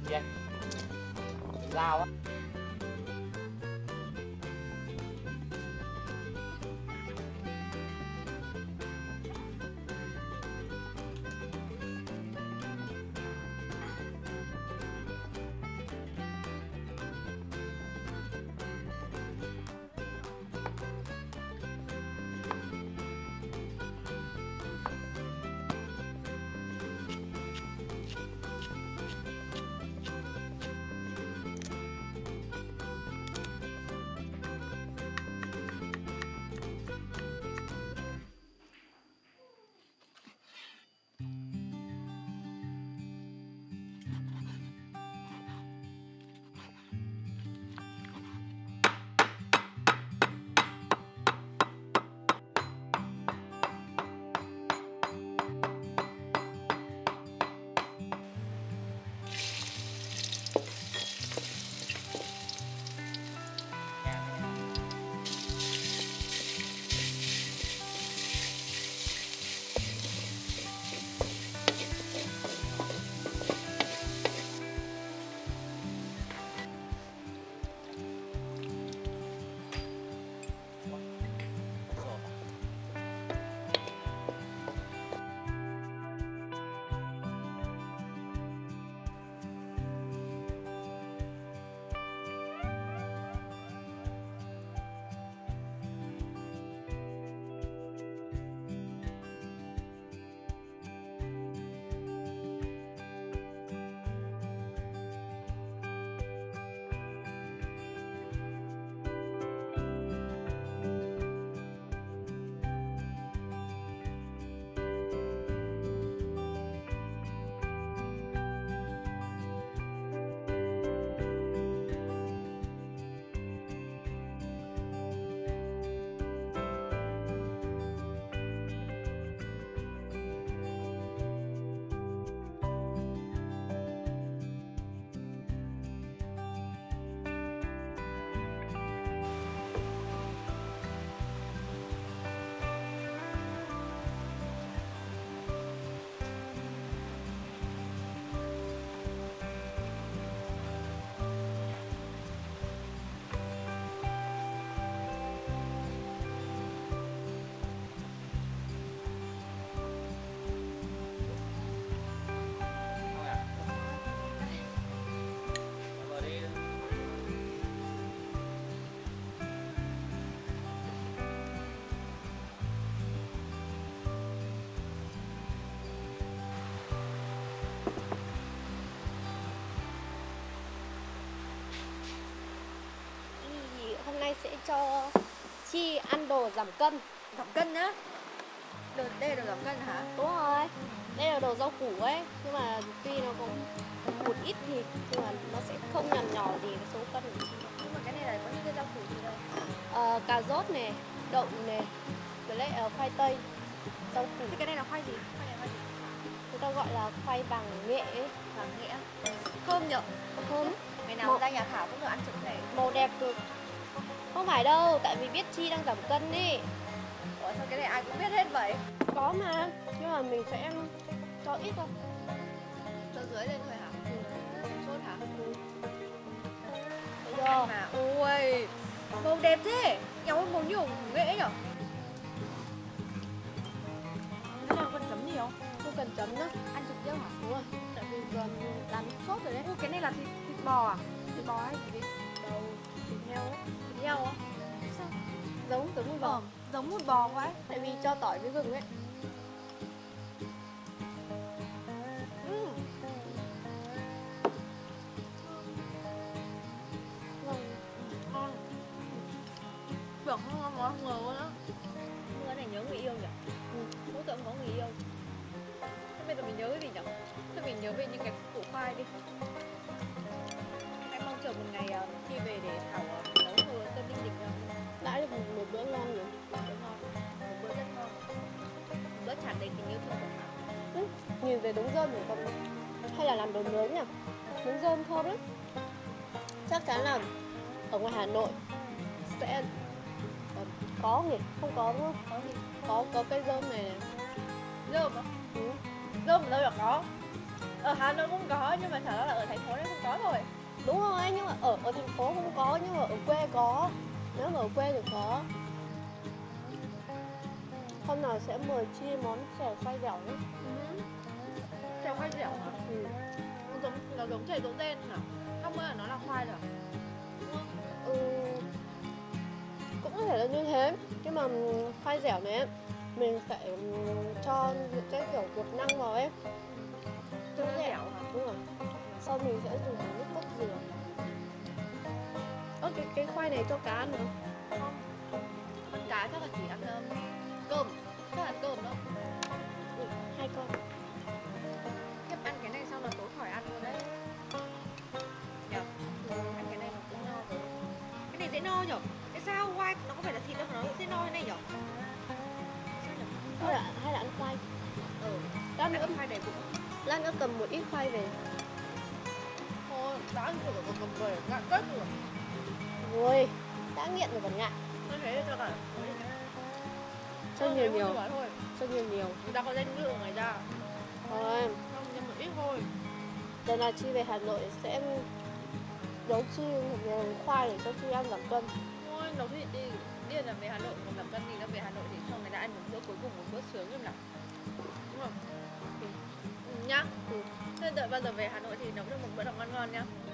Gì anh? Dao á. Hôm nay sẽ cho Chi ăn đồ giảm cân. Giảm cân nhá. Đây là đồ giảm cân hả? Đúng rồi. Đây là đồ rau củ ấy. Nhưng mà tuy nó cũng một ít thịt nhưng mà nó sẽ không nhằn nhò gì cái số cân của Chi. Nhưng mà cái này là có những cái rau củ gì đâu? Cà rốt này, đậu này, với lại khoai tây, rau củ. Thế cái này là khoai gì? Khoai này khoai gì? Người ta gọi là khoai vàng nghệ ấy. Vàng nghệ. Thơm nhở? Thơm. Ngày nào ra nhà Thảo cũng được ăn trực này. Màu đẹp cực. Không phải đâu, tại vì biết Chi đang giảm cân đi. Ủa sao cái này ai cũng biết hết vậy? Có mà, nhưng mà mình sẽ cho ít thôi. Cho dưới lên thôi hả? Sốt hả? Được chưa? Mà ui, màu đẹp thế. Nhau màu nhiều nghệ nhở? Cái này cần chấm nhiều. Không cần chấm nữa. Ăn trực tiếp hả? Đúng rồi, tại vì gần làm sốt rồi đấy. Ui cái này là thịt bò à? Thịt bò hay gì? Đầu thịt heo ấy. Thịt heo á? Sao? Giống một bò. Giống một bò quá ấy. Tại vì cho tỏi với gừng ấy. Ngon. Tưởng không ngon món không ngờ luôn á. Cái này nhớ người yêu nhỉ? Mỗi tội có người yêu. Thế bây giờ mình nhớ cái gì nhỉ? Thế mình nhớ về những cái củ khoai đi. Em mong chờ một ngày khi về để Thảo nấu đồ cơm linh đình ra. Đã được một bữa ngon rồi. Một bữa ngon. Một bữa rất ngon. Một bữa tràn đầy tình yêu thương của Thảo. Nhìn về đống rơm rồi không? Hay là làm đồ nướng nhỉ? Nướng rơm thơm lắm. Chắc chắn là ở ngoài Hà Nội sẽ có nhỉ? Không có đúng không? Có gì? Có cây rơm này này. Rơm á? Ừ. Rơm ở đâu là có? Ở Hà Nội cũng có nhưng mà chả là ở thành phố này không có thôi. Đúng rồi, nhưng mà ở thành phố không có, nhưng mà ở quê có. Nếu mà ở quê thì có. Hôm nào sẽ mời Chi món chè khoai dẻo nhé. Chè khoai dẻo hả? Ừ. Nó giống chè rỗ đen hả? Không ngờ là nó là khoai rồi. Đúng không? Ừ. Cũng có thể là như thế. Nhưng mà khoai dẻo này ấy, mình phải cho những cái kiểu bột năng vào ấy. Cho nó dẻo hả? Đúng rồi. Sau mình sẽ dùng nước cốt dừa. Ơ cái khoai này cho cá ăn không? Không. Ăn cá chắc là chỉ ăn cơm. Chắc là ăn cơm đâu. Ừ, 2 con. Khiếp ăn cái này xong là tối khỏi ăn luôn đấy. Nhờ. Ăn cái này nó cũng no rồi. Cái này dễ no nhở? Tại sao khoai nó có phải là thịt đâu mà nó dễ no thế này nhở? Sao nhở? Hay là ăn khoai. Lát Ăn nữa, khoai này cũng lát nữa cầm một ít khoai về. thôi. Đã ăn rồi còn cầm về ngạn kết rồi. Rồi, đã nghiện rồi còn ngại. Tôi thấy cho cả Cho nhiều nhiều, thôi. cho nhiều nhiều. Người ta có danh lượng này ra. Thôi, Không, nhưng mà ít thôi. lần nào Chi về Hà Nội sẽ nấu Chi một nhiều khoai để cho Chi ăn giảm cân. Thôi, nấu thì đi. Điên là về Hà Nội, còn giảm cân thì nó về Hà Nội thì cho người ta ăn một bữa cuối cùng, một bữa sướng như nào. Đúng không? Ừ. Nhá. Ừ. Thế đợi bao giờ về Hà Nội thì nấu được một bữa ngon ngon nhá.